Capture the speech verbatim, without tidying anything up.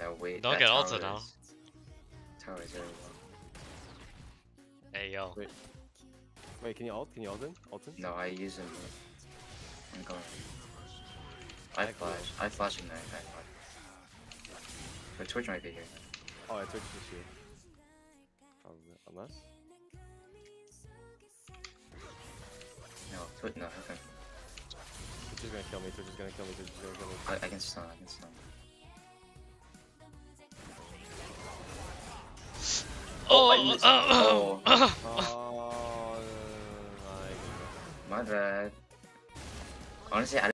No, wait. Don't that get tower ulted now. is- Tower is very low. Hey yo. Wait. Wait, can you ult? Can you ult him? Ult him? No, I use him. I'm going. I flash. I flash in there. I flash. But Twitch might be here. Oh, I Twitch is here. Probably. Unless? No, Twitch. No, okay. Twitch is gonna kill me. Twitch is gonna kill me. Twitch is gonna kill me. I, I can stun. I can stun. Oh, I missed. oh, oh. Oh, My bad. Honestly, I